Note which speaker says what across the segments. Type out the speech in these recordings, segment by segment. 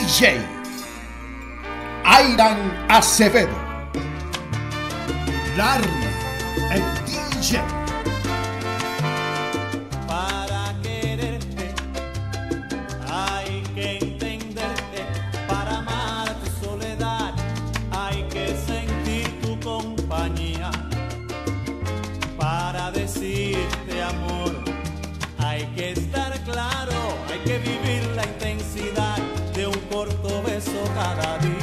Speaker 1: DJ Airan Acevedo. Larry, el DJ.
Speaker 2: Para quererte hay que entenderte, para amar tu soledad hay que sentir tu compañía, para decirte amor hay que estar claro, hay que vivir la intensidad de un corto beso cada día.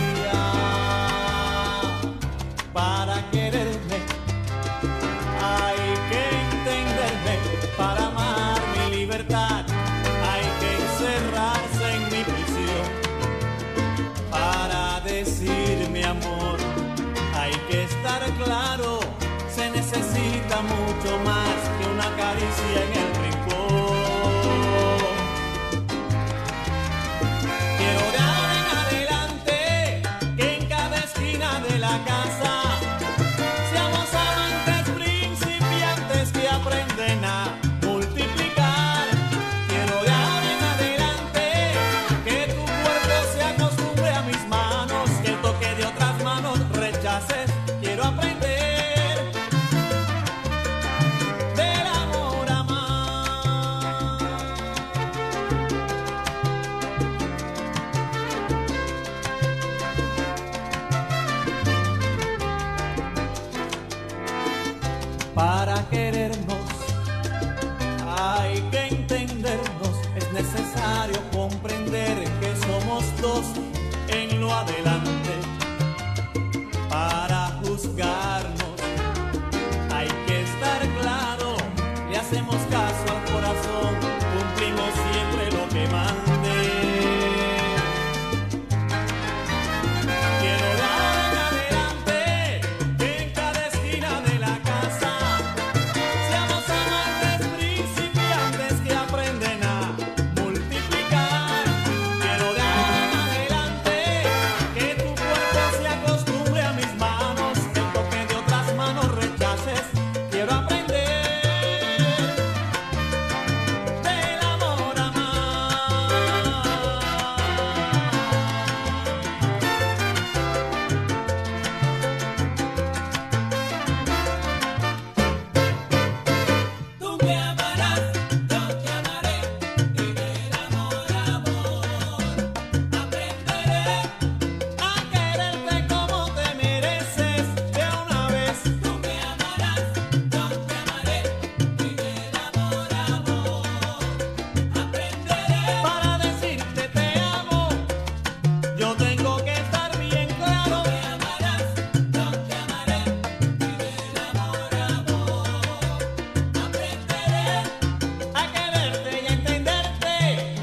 Speaker 2: Para quererme hay que entenderme, para amar mi libertad hay que encerrarse en mi prisión. Para decir mi amor hay que estar claro, se necesita mucho más que una caricia en el rincón. Quiero de ahora en adelante que en cada esquina de la casa seamos amantes principiantes que aprenden a multiplicar. Quiero de ahora en adelante que tu cuerpo se acostumbre a mis manos, que el toque de otras manos rechaces. Quiero aprender del amor a amar. Para querernos hay que entendernos, es necesario comprender que somos dos en lo adelante. Para juzgarnos hay que estar claro, le hacemos caso al corazón, cumplimos siempre lo que mande. Quiero de ahora en adelante que en cada esquina de la casa seamos amantes principiantes que aprenden a multiplicar. Quiero de ahora en adelante que tu cuerpo se acostumbre a mis manos, que el toque de otras manos rechaces. Quiero aprender del amor a amar. Tú me amarás, yo te amaré, y del amor a amor aprenderé a quererte como te mereces de una vez. Tú me amarás, yo te amaré, y del amor a amor aprenderé. Para decirte te amo, yo tengo que estar bien claro. Tú me amarás, yo te amaré, y del amor a amor aprenderé a quererte y a entenderte.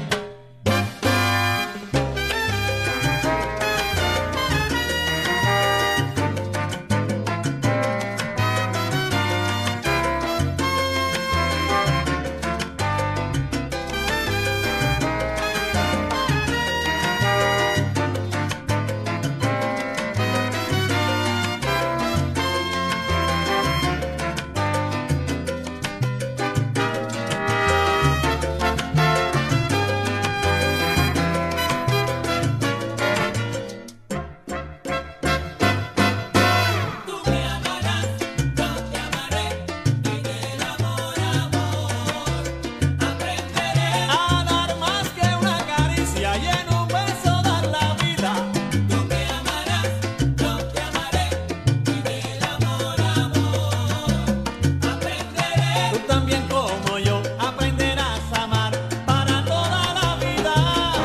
Speaker 2: Tú me amarás, yo te amaré, y del amor a amor aprenderé a dar más que una caricia y en un beso dar la vida. Tú me amarás, yo te amaré, y del amor a amor aprenderé. Tú también como yo aprenderás a amar para toda la vida.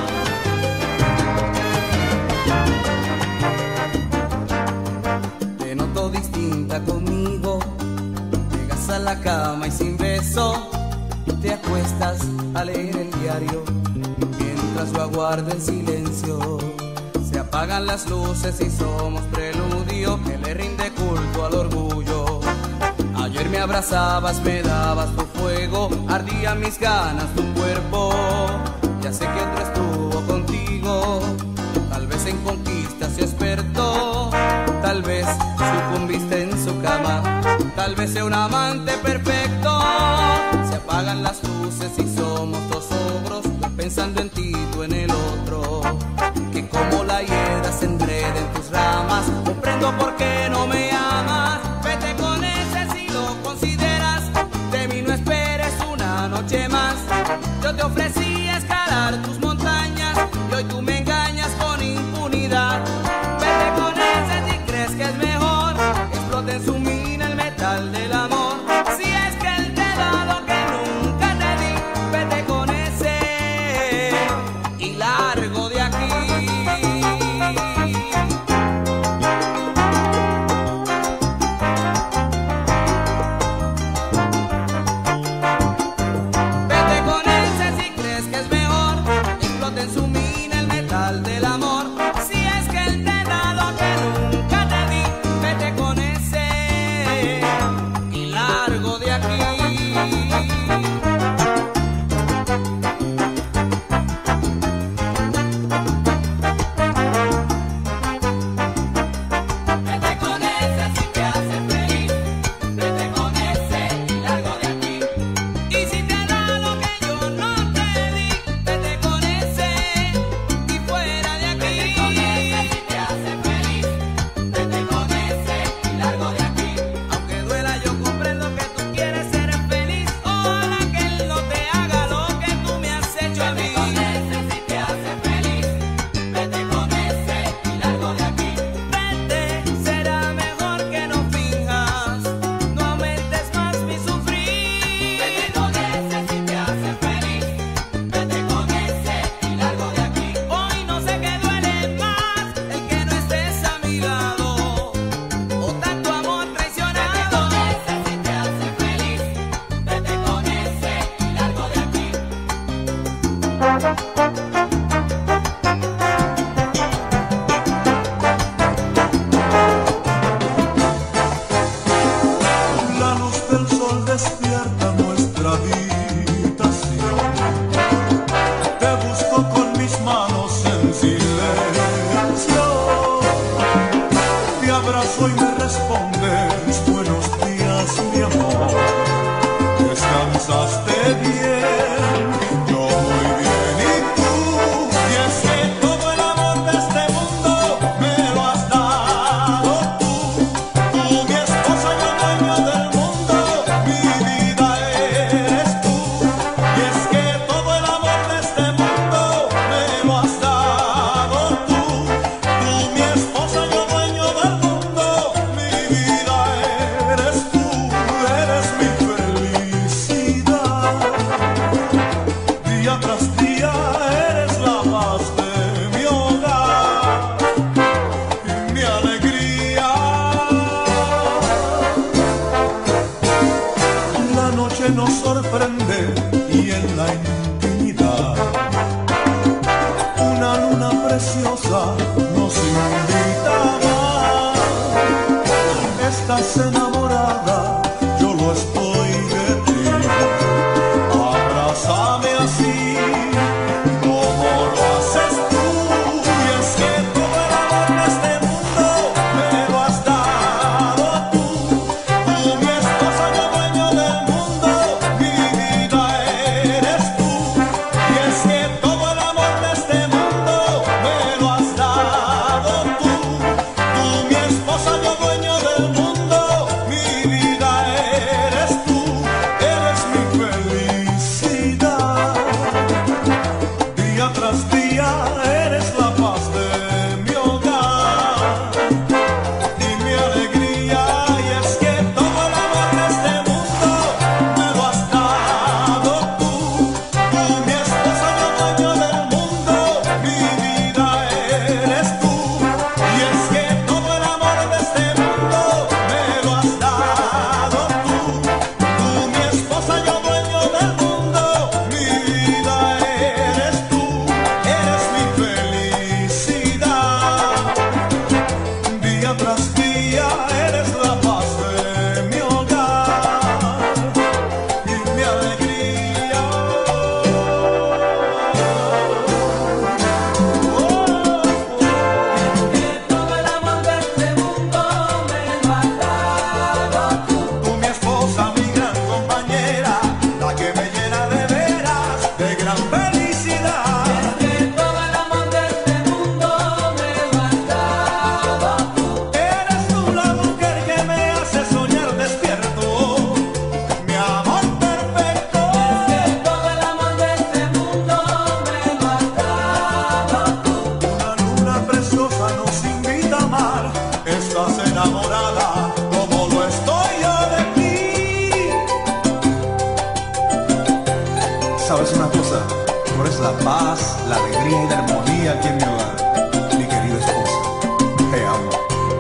Speaker 3: Te noto distinta conmigo, llegas a la cama y sin beso te acuestas a leer el diario, mientras yo aguardo en silencio. Se apagan las luces y somos preludio que le rinde culto al orgullo. Ayer me abrazabas, me dabas tu fuego, ardían mis ganas tu cuerpo. Ya sé que otro estuvo contigo, tal vez en conquistas y experto, tal vez sucumbiste en su cama, tal vez sea un amante perfecto. Se apagan las luces y somos dos ogros, pensando en ti, tú en el otro. ¿Qué reclamas, comprendo por qué no me amas. Vete con ese si lo consideras, de mí no esperes una noche más. Yo te ofrecí escalar tus montañas y hoy tú me engañas con impunidad. Vete con ese si crees que es mejor, explote en su mina el metal del amor. Si es que él te da lo que nunca te di, vete con ese y largo de aquí. Vete con ese si crees que es mejor, explote en su mina el metal del amor. Si es que él te da lo que nunca te di, vete con ese y largo de aquí. Vete con ese si te hace feliz, vete con ese y largo de aquí. Y si te da lo que yo no te di, vete con ese y fuera de aquí. Vete con ese si te hace feliz, vete con ese y largo de aquí. Aunque duela yo comprendo que tú quieres ser feliz, ojalá que él no te haga lo que tú me has hecho a mí. Vete con ese si te hace feliz, vete con ese y largo de aquí. Vete, será mejor que no finjas, no aumentes más mi sufrir. Vete con ese si te hace feliz, vete con ese y largo de aquí. Hoy no sé qué duele más, el que no estés a mi lado o tanto amor traicionado. Vete con ese si te hace feliz, vete con ese y largo de aquí.
Speaker 4: La luz del sol despierta nuestra habitación. Te busco con mis manos en silencio. Te abrazo y me respondes buenos días, mi amor. ¿Descansaste bien? Yo muy bien, ¿y tú? atesores la paz, la alegría y la armonía aquí en mi hogar. Mi querida esposa, te amo.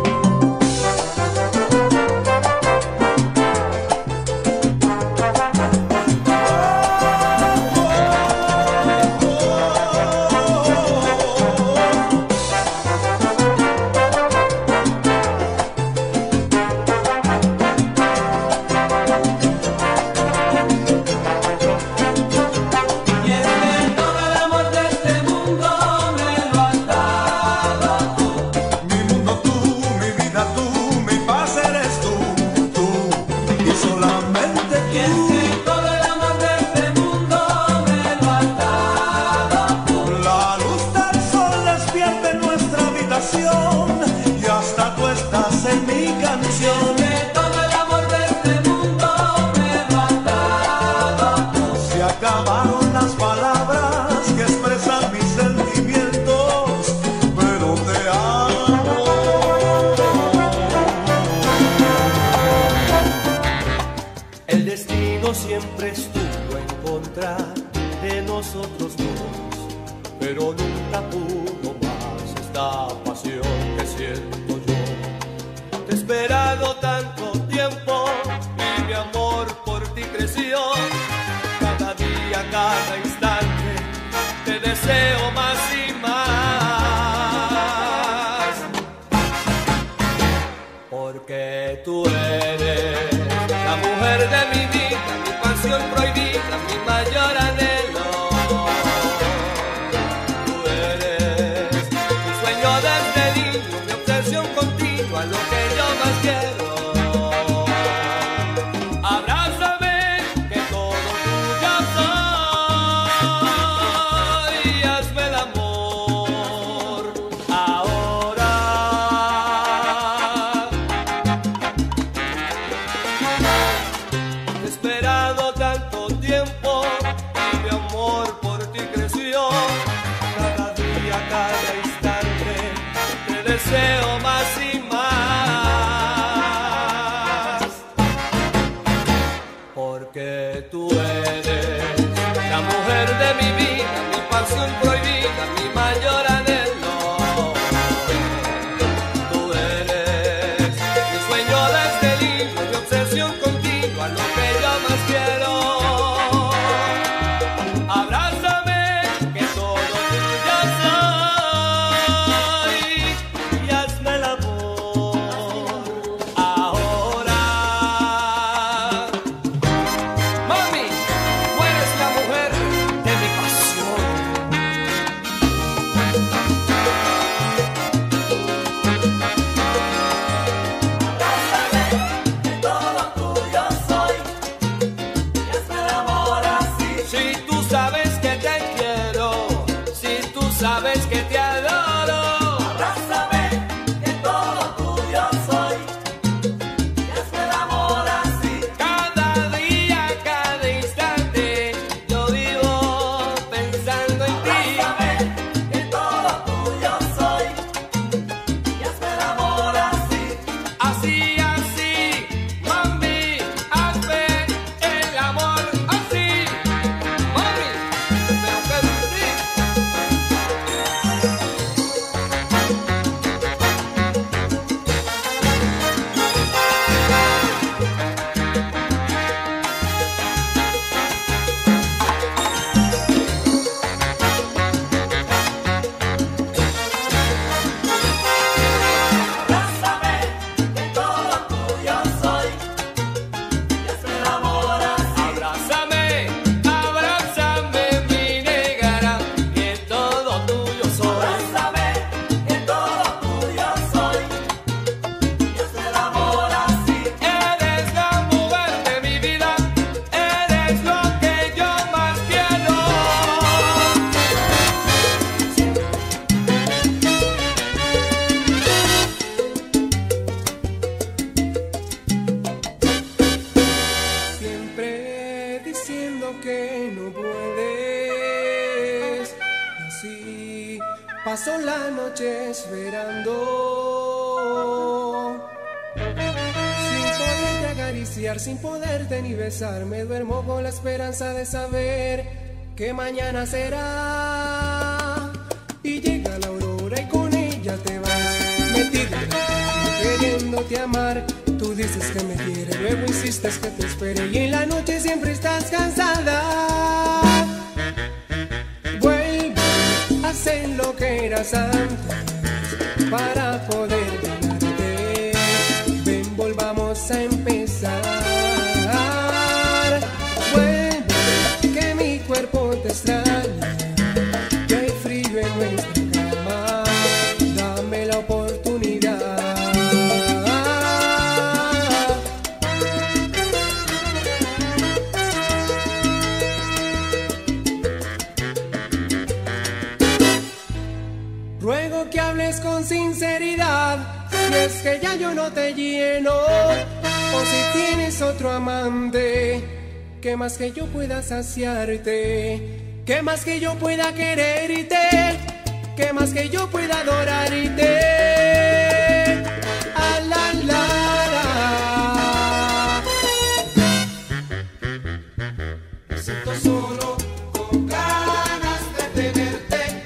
Speaker 5: Siempre estuvo en contra de nosotros dos, pero nunca pudo más esta pasión que siento yo. Te he esperado tanto tiempo y mi amor por ti creció. Cada día, cada instante te deseo más y más, porque tú eres la mujer de mi vida, mi pasión prohibida, mi mayor anhelo. Tú eres mi sueño desde niño, mi obsesión continua, lo que yo más quiero. Abrázame, que todo tuyo soy, y hazme el amor ahora. Te he esperado tanto tiempo y mi amor por ti creció. Cada día, cada instante te deseo más y más, porque tú eres la mujer de mi vida, mi pasión prohibida, mi mayor anhelo. Tú eres mi sueño desde niño, mi obsesión continua, lo que yo más quiero. Abrázame, que todo tuyo soy, y hazme el amor ahora. Mami, tú eres la mujer de mi pasión. Si tú sabes que te quiero, si tú sabes que te adoro. Abrázame, que todo tuyo soy, y hazme el amor así. Cada día, cada instante, yo vivo pensando en ti. Abrázame, que todo tuyo soy, y hazme el amor así. Así, así, mami, hazme el amor así. Mami, pero qué rico. Abrázame, que todo tuyo soy, y hazme el amor así. Abrázame, abrázame, mi negra, que todo tuyo soy. Abrázame, que todo tuyo soy, y hazme el amor así. Eres la mujer de mi vida, eres lo que yo más quiero. Siempre diciendo que no puedes, así paso la noche esperando, sin poderte acariciar, sin poderte ni besar. Me duermo con la esperanza de saber
Speaker 6: que mañana será. Y llega la aurora y con ella te vas metido queriéndote amar. Tú dices que me quieres, luego insistes que te espere y en la noche siempre estás cansada. Vuelve a ser lo que eras antes para poder ganarte. Ven, volvamos a empezar. Vuelve, que mi cuerpo te extraña, que hay frío en nuestra cama. Dame la oportunidad. Ruego que hables con sinceridad, si es que ya yo no te lleno, o si tienes otro amante, que más que yo pueda saciarte, que más que yo pueda quererte, que más que yo pueda adorarte. Ah, la, la, la. Me siento solo, con ganas de tenerte.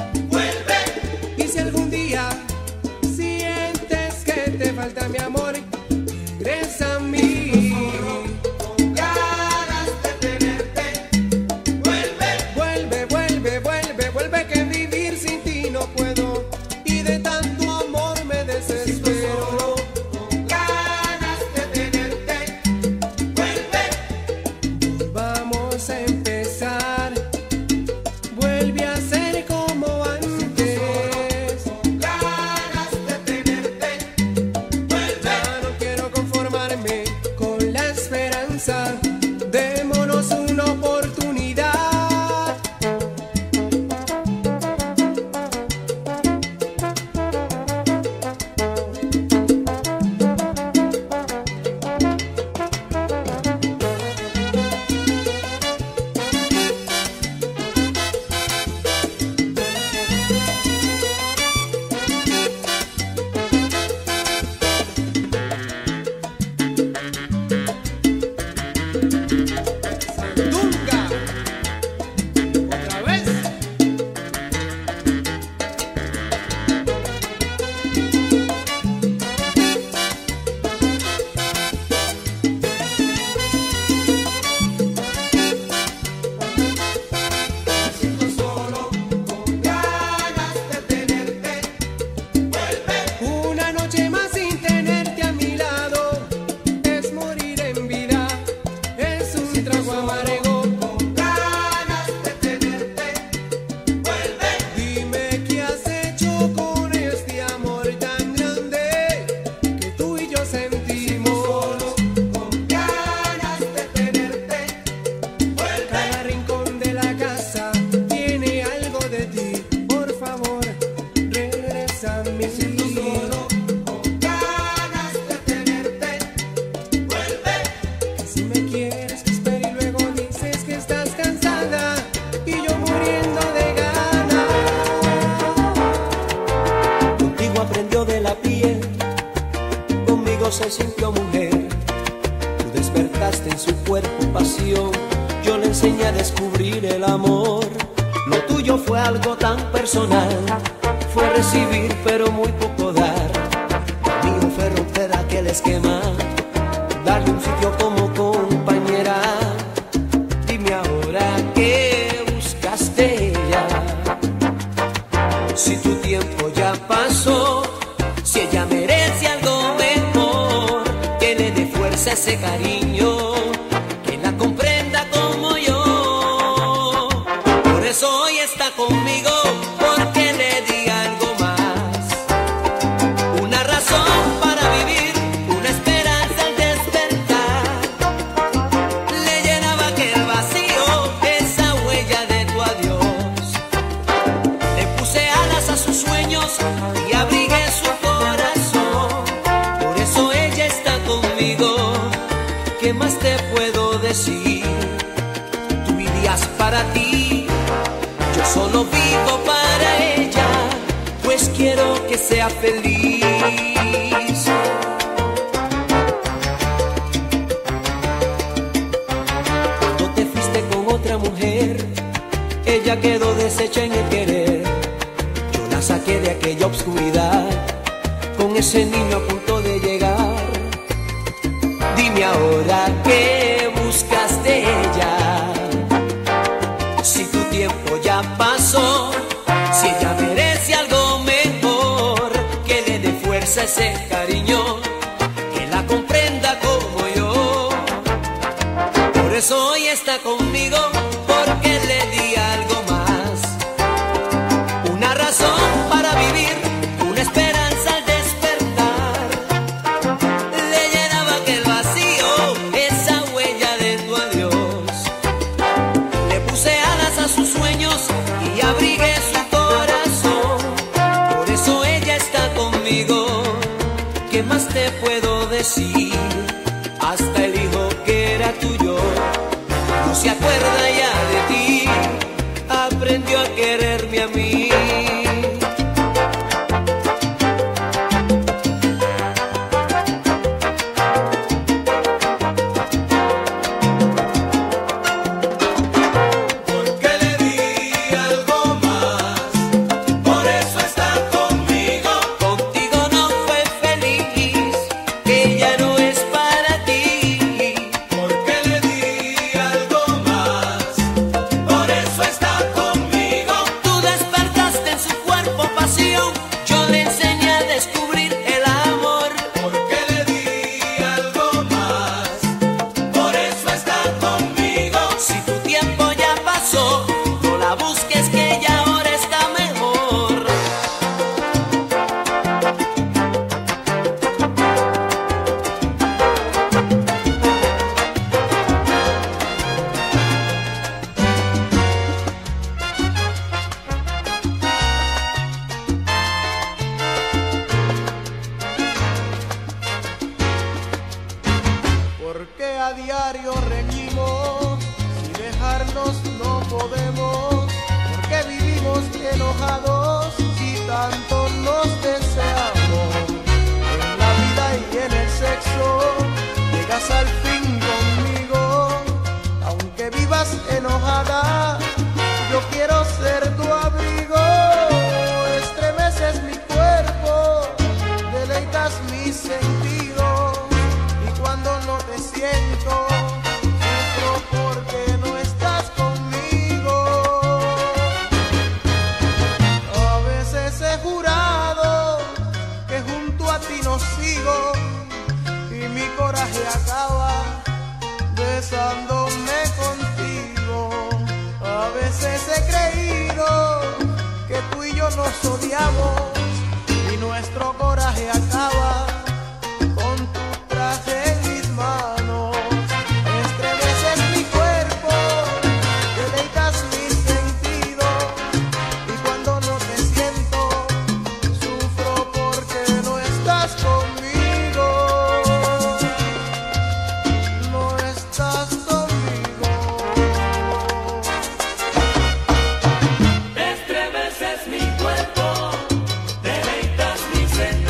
Speaker 6: Y si algún día sientes que te falta mi amor, regresa a mí. Con ganas de tenerte. Vuelve, vuelve, vuelve, vuelve, que vivir sin ti no puedo. Y de tanto amor me desespero. Con ganas de tenerte. Vamos a empezar. Vuelve a ser como antes. Démonos una oportunidad.
Speaker 7: Se sintió mujer, tú despertaste en su cuerpo pasión, yo le enseñé a descubrir el amor. Lo tuyo fue algo tan personal, fue recibir pero muy poco dar. Lo mío fue romper aquel esquema, darle un sitio como compañera. Dime ahora qué buscaste ya, si tu tiempo ya pasó, si ella merece algo ese cariño, que la comprenda como yo. Por eso hoy está conmigo, porque le di algo más, una razón para vivir, una esperanza al despertar. Le llenaba aquel vacío, esa huella de tu adiós. Le puse alas a sus sueños y abrigué su corazón. Por eso ella está conmigo. ¿Qué más te puedo decir? Tú vivías para ti, yo solo vivo para ella, pues quiero que sea feliz. Cuando te fuiste con otra mujer, ella quedó deshecha en el querer. Yo la saqué de aquella obscuridad con ese niño a punto de llegar. Dime ahora qué buscas de ella, si tu tiempo ya pasó, si ella merece algo mejor, que le dé fuerza a ese cariño, que la comprenda como yo. Por eso hoy está conmigo, porque le di algo más, una razón para vivir, una esperanza al despertar. Le llenaba aquel vacío, esa huella de tu adiós. Le puse alas a sus sueños y abrigué su corazón. Por eso ella está conmigo. ¿Qué más te puedo decir? Hasta el hijo que era tuyo no se acuerda ya de ti, aprendió a quererme a mí.
Speaker 5: Porque le di algo más, por eso está conmigo.
Speaker 7: Contigo no fue feliz, que ya no es para ti.
Speaker 5: Porque le di algo más, por eso está conmigo.
Speaker 7: Tú despertaste en su cuerpo pasión, yo le enseñé a descubrir el amor.
Speaker 5: Porque le di algo más, por eso está conmigo.
Speaker 7: Si tu tiempo ya pasó, no la busques, que ella ahora está mejor.
Speaker 6: Porque a diario reñimos, si dejarnos no podemos, porque vivimos enojados y tanto nos deseamos. En la vida y en el sexo llegas al fin conmigo, aunque vivas enojada, yo quiero ser tu abrigo. Estremeces mi cuerpo, deleitas mis sentidos, y cuando no te siento, sufro porque no estás conmigo. A veces he jurado que junto a ti no sigo, y mi coraje acaba besándome contigo. A veces he creído que tú y yo nos odiamos, y nuestro coraje acaba con tu traje en mis manos. Estremeces mi cuerpo, deleitas mis sentidos, y cuando no te siento, sufro porque no estás conmigo. No estás conmigo.
Speaker 5: Estremeces mi cuerpo, deleitas mis sentidos.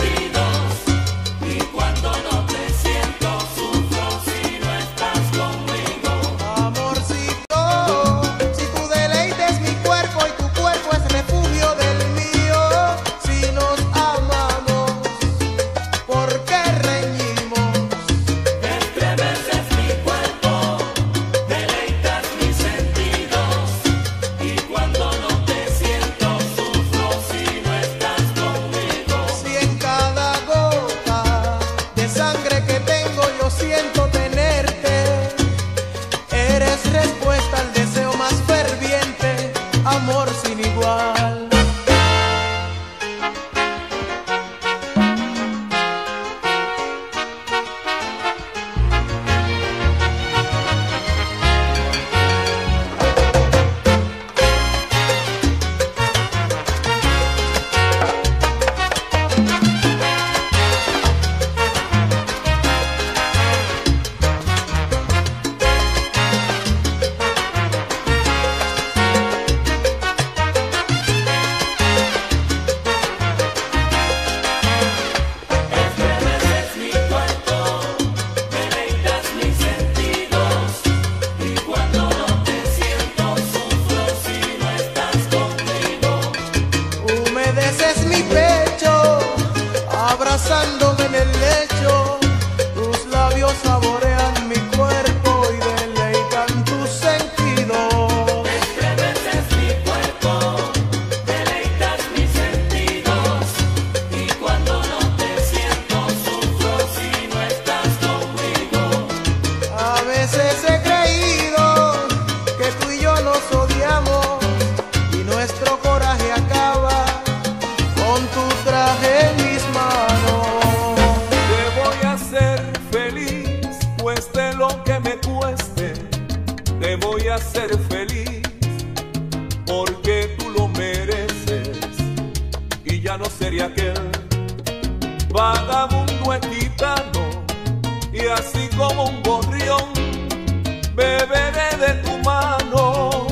Speaker 8: ser feliz, porque tú lo mereces, y ya no sería aquel vagabundo gitano, y así como un gorrión beberé de tu mano,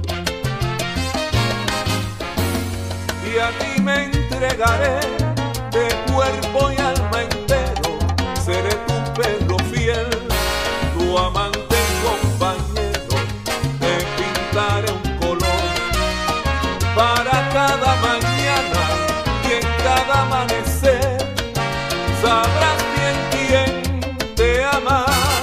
Speaker 8: y a ti me entregaré de cuerpo y alma entero, seré tu perro fiel, tu amante y compañero, te pintaré un color para cada mañana y en cada amanecer sabrás bien quién te ama.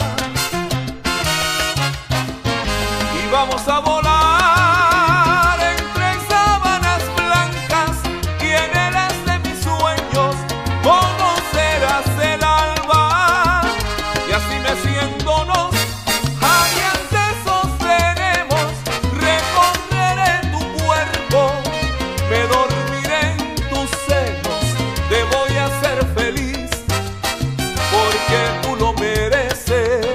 Speaker 8: Y vamos a volar entre sábanas blancas y en eras de mis sueños conocerás el alba, y así meciéndonos aliantes sostenemos, recorreré tu cuerpo, me dormiré en tus senos, te voy a hacer feliz porque tú lo mereces.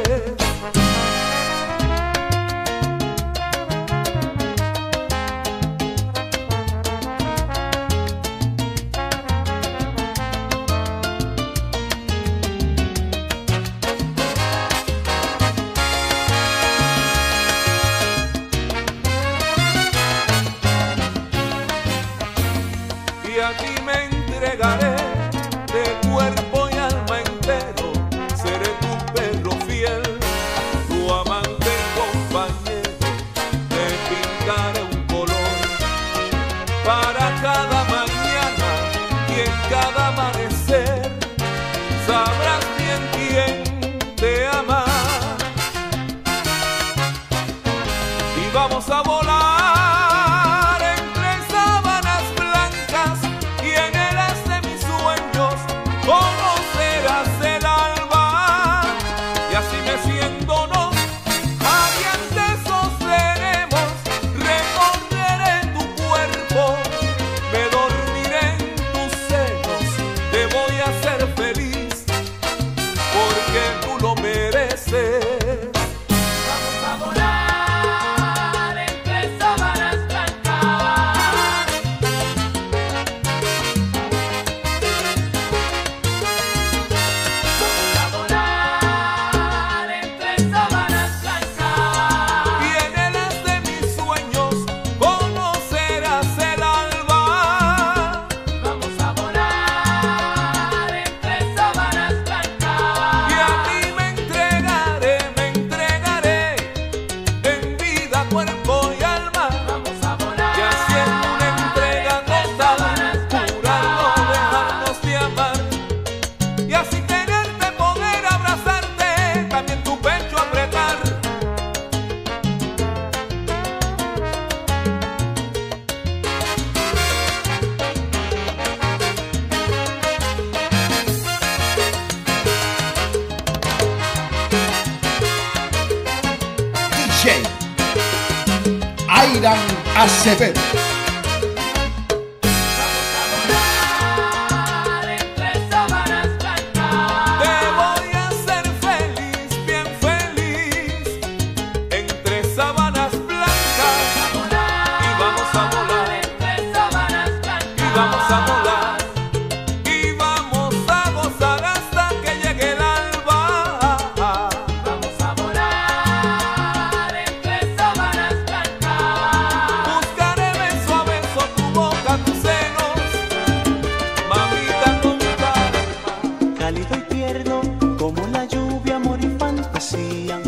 Speaker 8: Y a ti me entregaré de cuerpo y alma entero, seré tu perro fiel, tu amante y compañero, te pintaré un color para cada mañana y en cada amanecer sabrás bien quién te ama. Y vamos a volar entre sábanas blancas y en eras de mis sueños conocerás el alba, y así meciéndonos aliantes sostenemos, recorreré tu cuerpo, me dormiré en tus senos, te voy a hacer feliz porque tú lo mereces.
Speaker 2: Vamos a volar entre sábanas blancas. Vamos a volar entre sábanas blancas.
Speaker 8: Y en eras de mis sueños conocerás el alba.
Speaker 2: Vamos a volar entre sábanas blancas.
Speaker 8: Y a ti me entregaré en vida, cuerpo y alma.
Speaker 2: Vamos a volar.
Speaker 8: Y haciendo una entrega total, jurando dejarnos de amar. Y así tenerte, poder abrazarte, también tu pecho apretar.
Speaker 1: DJ Aidan Acevedo.
Speaker 2: Entre sábanas blancas.
Speaker 8: Te voy a hacer feliz, bien feliz, entre sábanas blancas. Y vamos a volar,
Speaker 2: Entre sábanas blancas.
Speaker 8: y vamos a volar, y vamos a gozar hasta que llegue el alba.
Speaker 2: Vamos a volar entre sábanas blancas.
Speaker 8: Buscaré beso a beso tu boca, tus senos, mamita con calma.
Speaker 9: Cálido y tierno como la lluvia, amor y fantasía.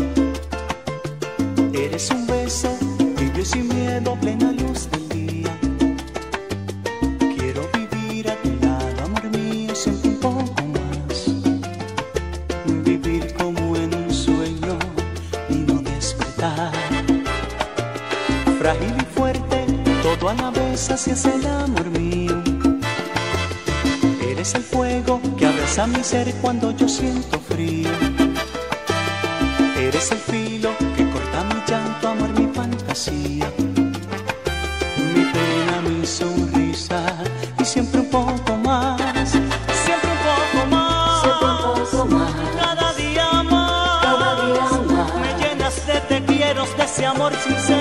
Speaker 9: Eres un beso tibio y sin miedo, plena luz del día. Quiero vivir a tu lado, amor mío, siempre un poco más. Vivir como en un sueño y no despertar. Frágil y fuerte, todo a la vez, así es el amor mío. Eres el fuego que abraza mi ser cuando yo siento frío. Eres el filo que corta mi llanto, amor, mi fantasía. Mi pena, mi sonrisa y siempre un poco más. Siempre un poco más.
Speaker 10: Siempre un poco más.
Speaker 9: Cada día más.
Speaker 10: Cada día más.
Speaker 9: Me llenas de te quiero, de ese amor sincero.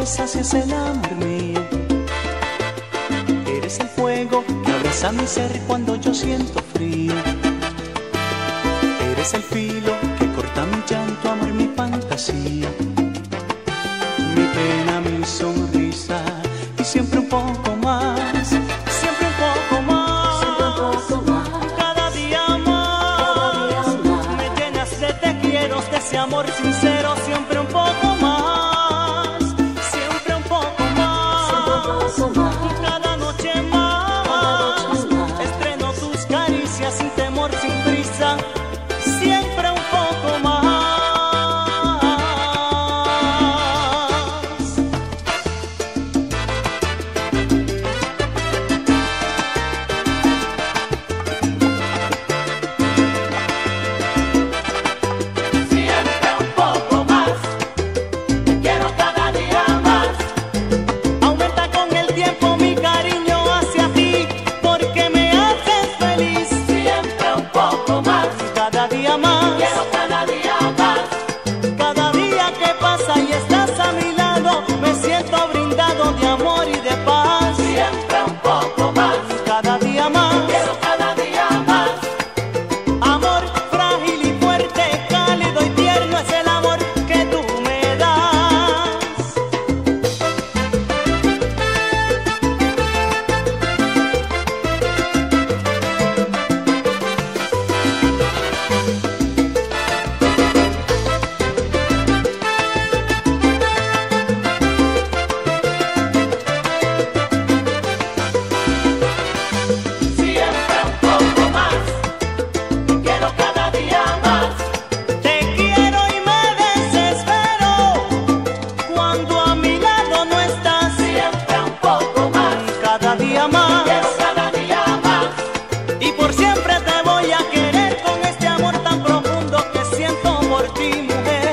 Speaker 9: besas y es el amor mío. Eres el fuego que abraza mi ser cuando yo siento frío. Eres el filo que corta mi llanto, amor, mi fantasía. Mi pena, mi sonrisa y siempre un poco más. Siempre un poco más. Cada día más. Me llenas de te quiero, de ese amor sincero. Siempre un poco más. Siempre un poco más. Cada noche más. Estreno tus caricias sin temor, sin prisa. Siempre un poco más.
Speaker 2: Siempre un poco más, te quiero cada día más.
Speaker 9: Aumenta con el tiempo mi cariño hacia ti, porque me haces feliz.
Speaker 2: Siempre un poco más,
Speaker 9: Cada día más.
Speaker 2: quiero cada día más.
Speaker 9: Cada día que pasa y estás a mi lado, me siento brindado de amor y de paz.
Speaker 2: Siempre un poco más,
Speaker 9: Cada día más.
Speaker 2: quiero cada día más.
Speaker 9: Amor frágil y fuerte, cálido y tierno es el amor que tú me das.
Speaker 2: Siempre un poco más, te quiero cada día más.
Speaker 9: Te quiero y me desespero cuando a mi lado no estás.
Speaker 2: Siempre un poco más,
Speaker 9: Cada día más.
Speaker 2: quiero cada día más.
Speaker 9: Y por siempre te voy a querer con este amor tan profundo que siento por ti, mujer.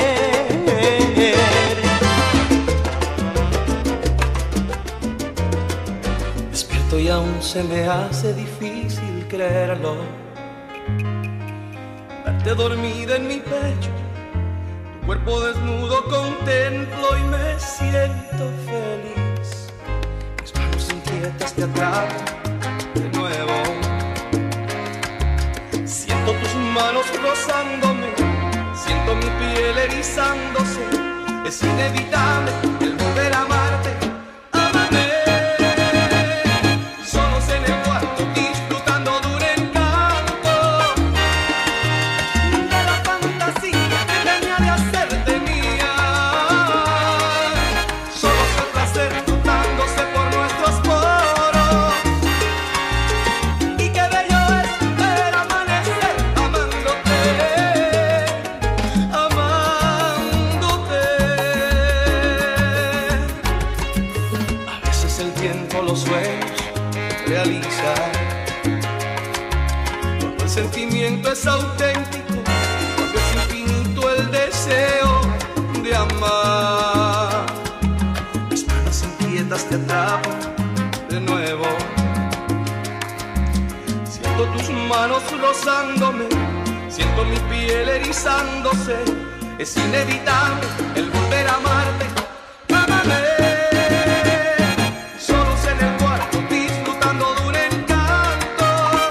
Speaker 5: Despierto y aún se me hace difícil creerlo. Verte dormida en mi pecho, tu cuerpo desnudo contemplo y me siento feliz. Mis manos inquietas te atrapan de nuevo. Siento tus manos rozándome, siento mi piel erizándose. Es inevitable el volver a amarte. Ámame. Solos en el cuarto disfrutando de un encanto, de la fantasía que tenía de hacerte mía. Solos el placer notándose por nuestros poros. Y qué bello es ver amanecer amándote, amándote. A veces el tiempo los sueños realiza, cuando el sentimiento es auténtico, cuando es infinito el deseo de amar. Mis manos inquietas te atrapan de nuevo. Siento tus manos rozándome, siento mi piel erizándose. Es inevitable el volver a amarte. Ámame. Solos en el cuarto disfrutando de un encanto,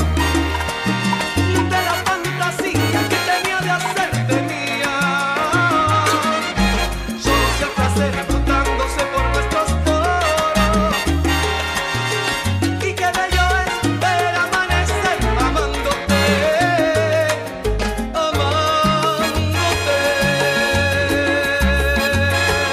Speaker 5: de la fantasía que tenía de hacerte mía. Solos el placer notándose por nuestros poros. Y qué bello es ver amanecer amándote, amándote.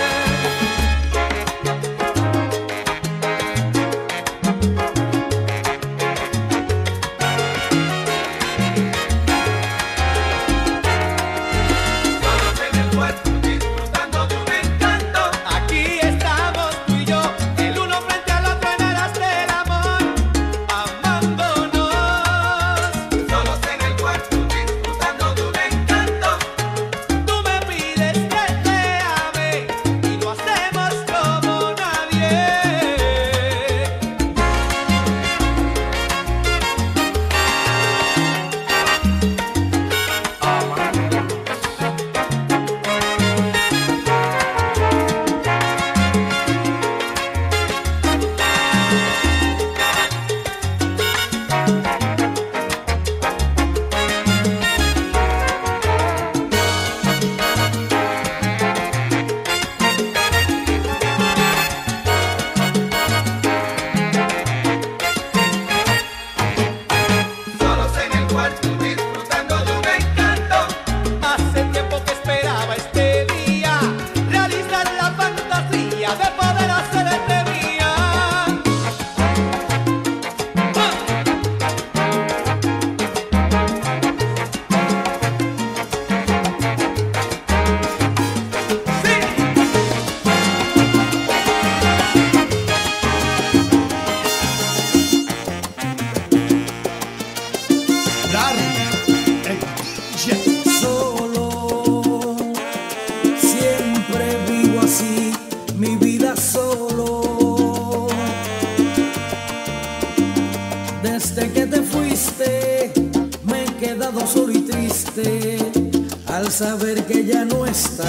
Speaker 10: Desde que te fuiste me he quedado solo y triste al saber que ya no estás.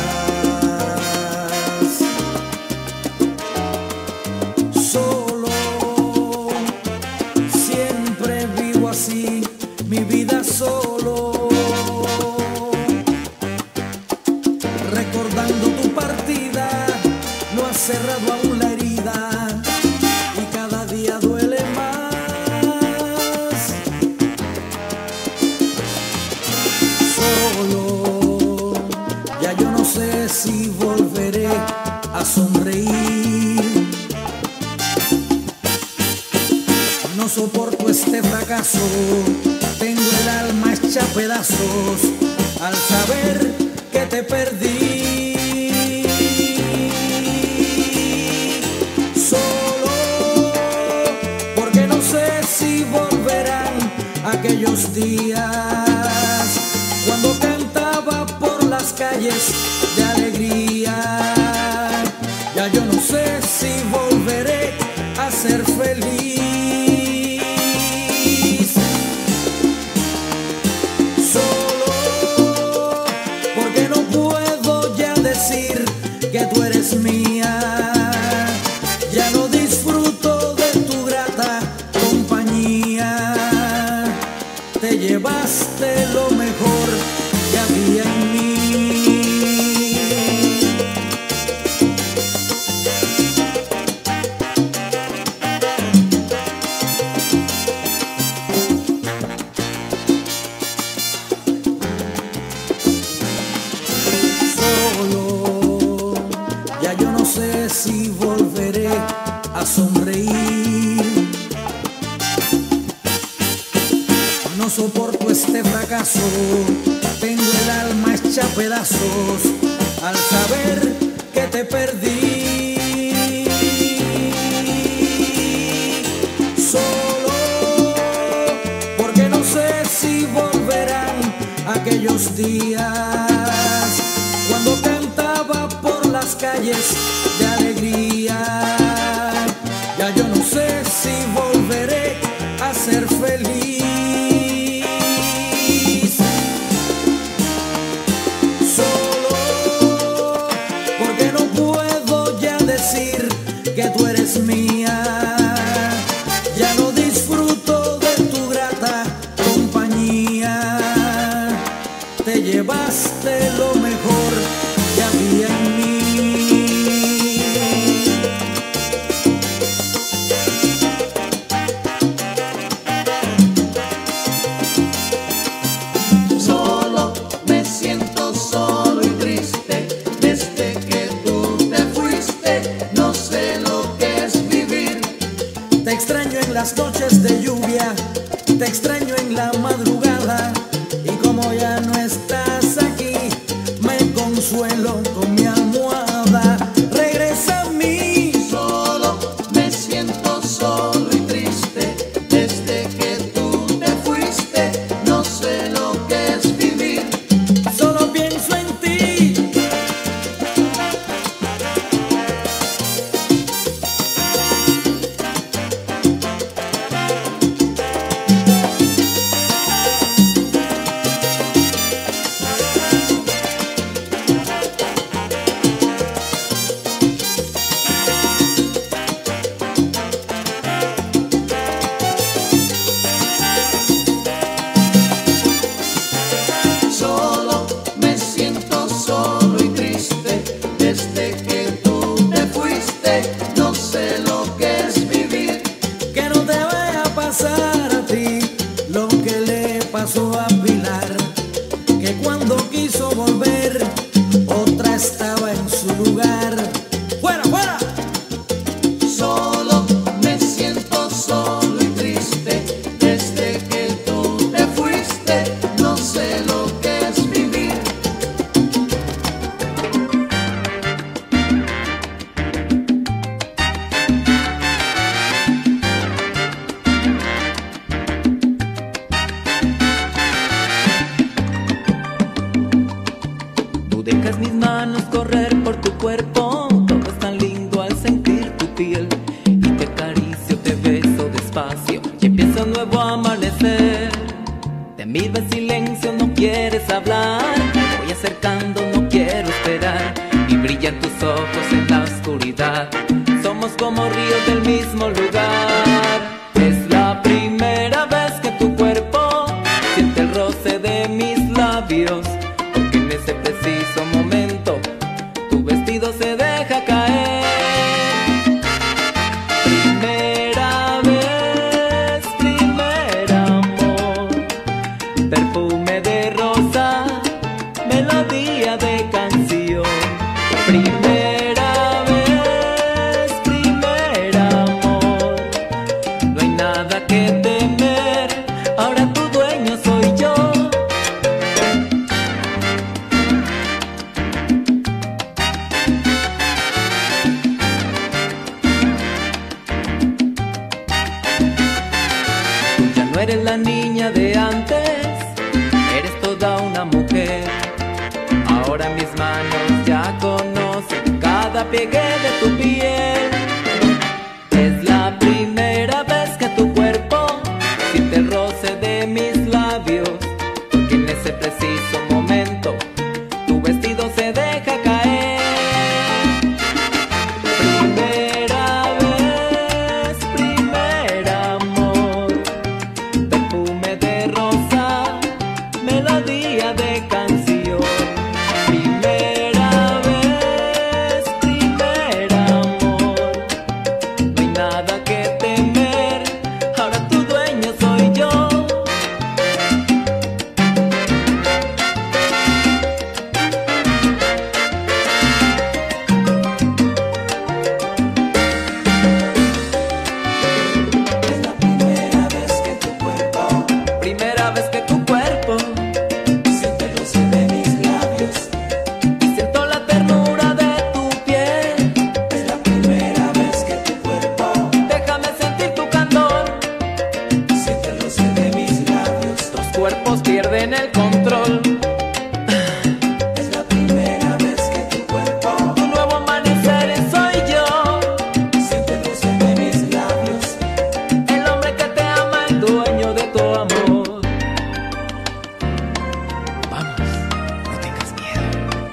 Speaker 10: Solo, siempre vivo así, mi vida solo, recordando tu partida, no has cerrado aún la herida y cada día duele más. Solo, ya yo no sé si volveré a sonreír. No soporto este fracaso, tengo el alma hecha pedazos al saber que te perdí. Solo, porque no sé si volverán aquellos días cuando cantaba por las calles de alegría. Ya yo no sé si volveré a ser feliz. Solo, porque no puedo ya decir que tú eres mía. Ya no disfruto de tu grata compañía. Te llevaste lo mejor que había en mí. Solo, ya yo no sé si volveré a sonreír. No soporto este fracaso, tengo el alma hecha pedazos al saber que te perdí. Solo, porque no sé si volverán aquellos días cuando cantaba por las calles de alegría. Ya yo no sé si volveré a ser feliz. Solo, porque no puedo ya decir que tú eres mía. Ya no disfruto de tu grata compañía. Te llevaste lo mejor que había en mí.
Speaker 11: Solo, me siento solo y triste. Desde que tú te fuiste, no sé lo que es vivir.
Speaker 10: Te extraño en las noches de lluvia, te extraño en la madrugada. Y como ya no estás aquí, me consuelo con mi almohada. Regresa a mí.
Speaker 11: Solo, me siento solo y triste. Desde que tú te fuiste, no sé lo que es vivir.
Speaker 10: Solo pienso en ti.
Speaker 7: nuevo amanecer. Te miro en silencio, no quieres hablar. Me voy acercando, no quiero esperar. Y brillan tus ojos en la oscuridad. Somos como ríos del mismo lugar. Es la primera vez que tu cuerpo siente el roce de mis labios. Porque en ese preciso momento tu vestido se deja caer. Primera vez, primer amor. Perfume de rosa, melodía de canción. Primera vez, primer amor. No hay nada que temer, ahora tu dueño soy yo. Tú ya no eres la niña de antes, eres toda una mujer. Ahora mis manos ya conocen cada pliegue de tu piel. Es la primera vez que tu cuerpo siente el roce de mis labios. Porque en ese preciso momento tu vestido se deja caer. Primera vez, primer amor. Perfume de rosa, melodía de canción. Primera vez, primer amor. No hay nada que temer, ahora tu dueño soy yo. Primera vez que tu cuerpo siente el roce de mis labios y siento la ternura de tu piel. Es la primera vez que tu cuerpo déjame sentir tu candor. Siente el roce de mis labios. Los cuerpos pierden el control. Es la primera vez que tu cuerpo un nuevo amanecer soy yo. Siente el roce de mis labios. El hombre que te ama, el dueño de tu amor. Vamos, no tengas miedo.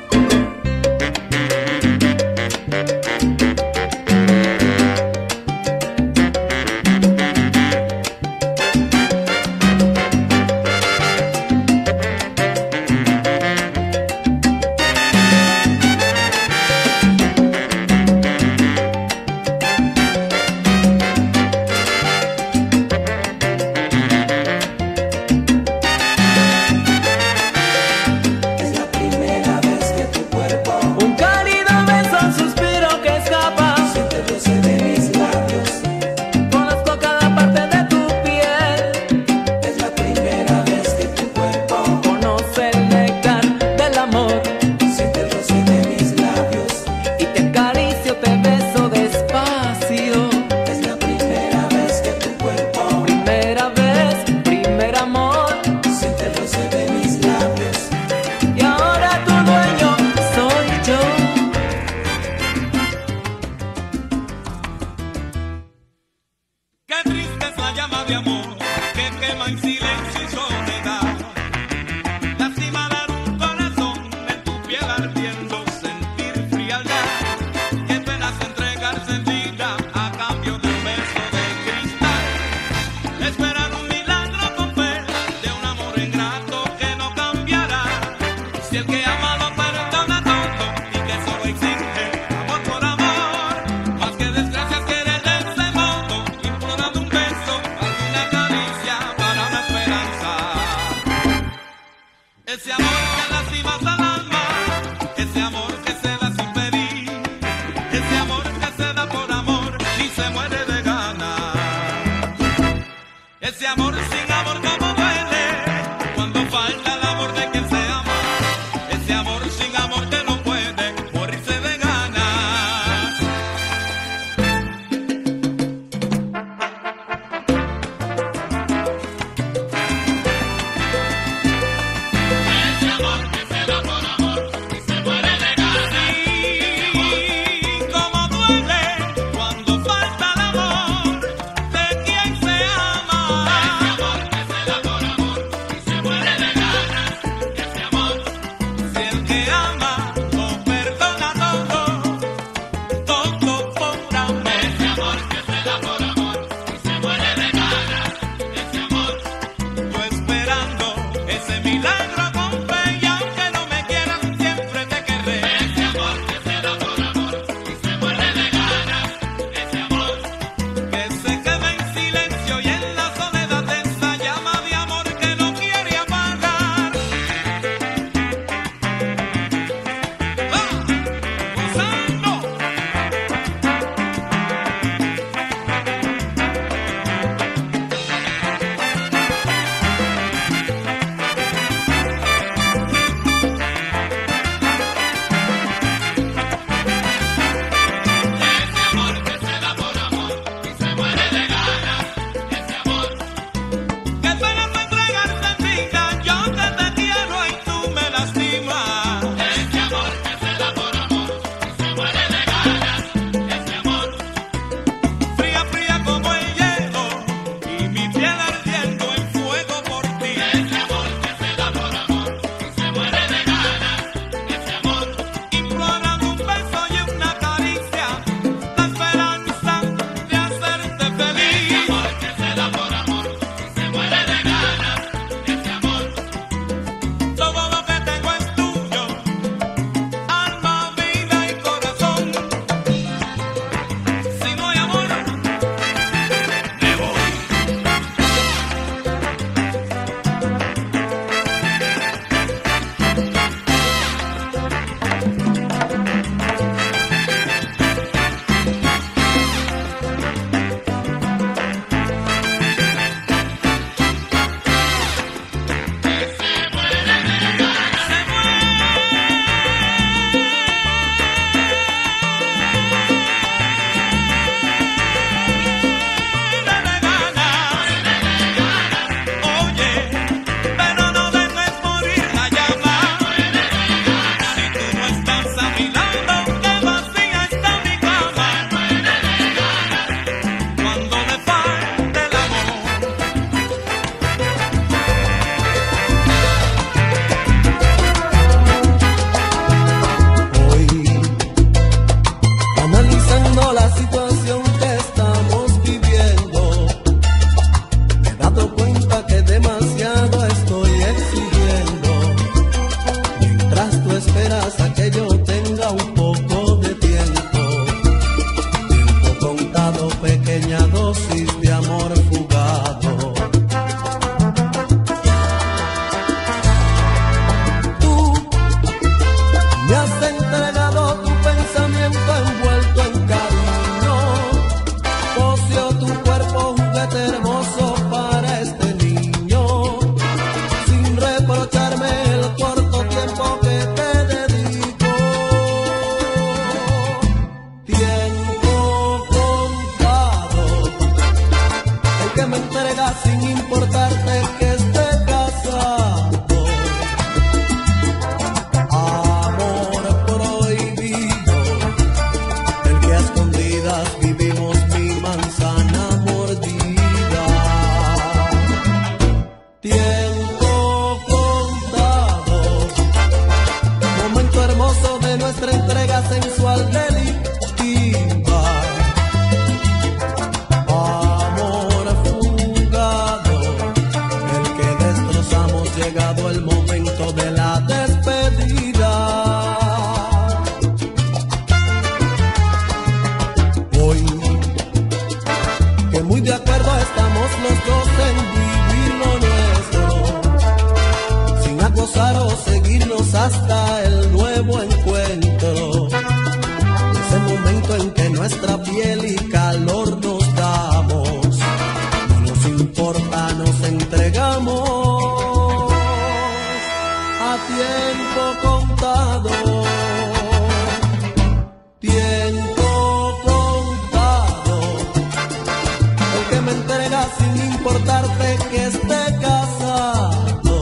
Speaker 7: Un cálido beso, un suspiro que escapa. Siente el roce de mis labios. Conozco cada parte de tu piel. Es la primera vez que tu cuerpo conoce el néctar del amor. Siente el roce de mis labios. Y te acaricio, te beso despacio. Es la primera vez que tu cuerpo. Primera vez, primer amor. Siente el roce de mis labios. Y ahora tu dueño soy yo.
Speaker 8: Qué triste es la llama de amor que quema en silencio y soledad. Lastimar un corazón en tu piel ardiendo, sentir frialdad. Qué penas entregarse en vida a cambio de un beso de cristal. Esperar un milagro con fe de un amor ingrato que no cambiará. Si el que ama lo perdona todo y que solo exige amor por amor, más que desgracias quiere de ese modo, implorando un beso, alguna caricia para una esperanza. Ese amor que lastima al alma, ese amor que se da sin pedir, ese amor que se da por amor y se muere de ganas. Ese amor sin amor como duele cuando falta el amor de quien se ama. Ese amor sin amor que no puede morirse de ganas. Ese amor que se da por amor y se muere de ganas. Sí, como duele cuando falta el amor de quien se ama.
Speaker 3: importarte que esté casado. Amor prohibido, el que a escondidas vivimos mi manzana mordida. Tiempo contado, momento hermoso de nuestra entrega sensual delictiva. Amor fugado, el que destrozamos, llegado el momento de la despedida. Hoy, que muy de acuerdo estamos los dos en vivir lo nuestro, sin acosar o seguirnos hasta el nuevo encuentro. Ese momento en que nuestra piel y calor nos damos, no nos importa, nos entregamos a tiempo contado. Tiempo contado, el que me entrega sin importarte que esté casado.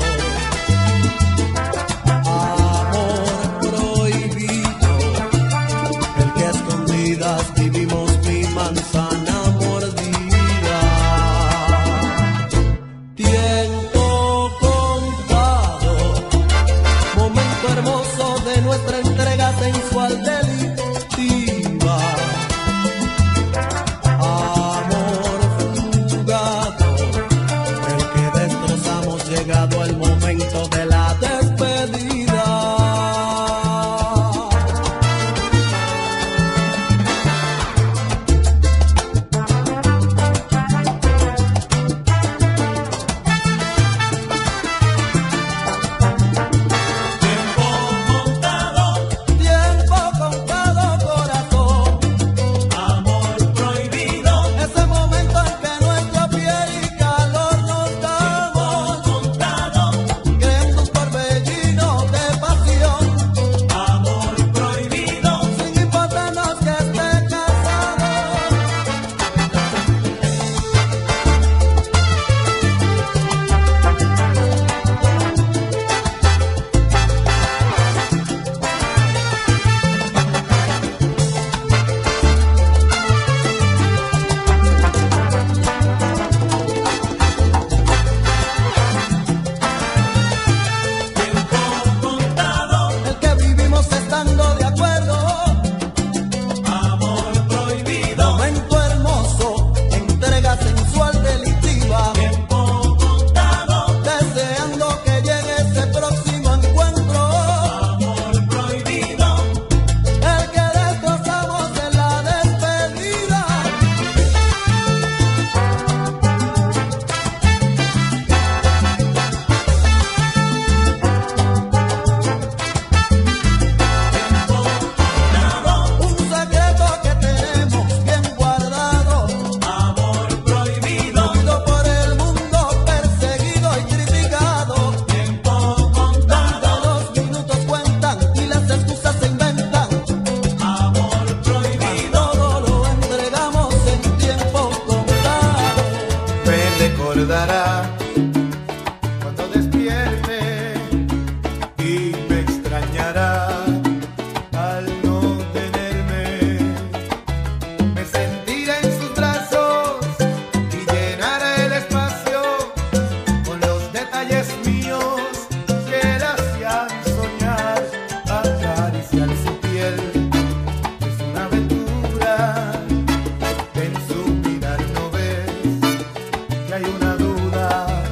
Speaker 3: Amor prohibido, el que a escondidas vivimos mi manzana mordida. Tiempo contado, momento hermoso de nuestra entrega sensual delictiva. Amor fugado, el que destrozamos, llegado el momento de la despedida. Tiempo contado, corazón.
Speaker 8: Amor prohibido,
Speaker 3: Ese momento en que nuestra piel y calor nos damos,
Speaker 8: contado.
Speaker 3: creando un torbellino de pasión,
Speaker 8: Amor prohibido,
Speaker 3: sin importarnos que esté casado.
Speaker 8: contado.
Speaker 3: El que vivimos estando de acuerdo,
Speaker 8: Amor prohibido,
Speaker 3: momento hermoso, entrega sensual delictiva,
Speaker 8: contado.
Speaker 3: deseando que llegue ese próximo encuentro,
Speaker 8: Amor prohibido,
Speaker 3: el que destrozamos en la despedida. Un secreto que tenemos bien guardado,
Speaker 8: amor prohibido,
Speaker 3: vivido por el mundo, perseguido y criticado.
Speaker 8: contado.
Speaker 3: Los minutos cuentan y las excusas se inventan.
Speaker 8: Amor prohibido,
Speaker 3: Todo lo entregamos en tiempo contado.
Speaker 12: Me recordará cuando despierte y me extrañará al no tenerme. Me sentiré en sus brazos y llenará el espacio con los detalles míos que la hacían soñar. Acariciar su piel es una aventura. En su mirar no ves que hay una duda.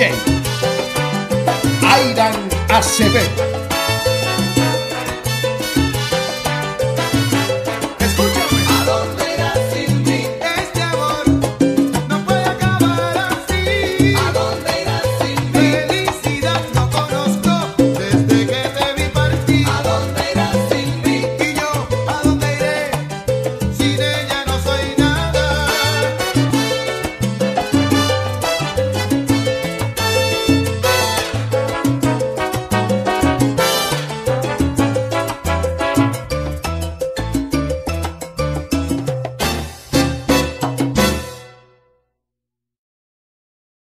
Speaker 1: DJ Aidan Acevedo.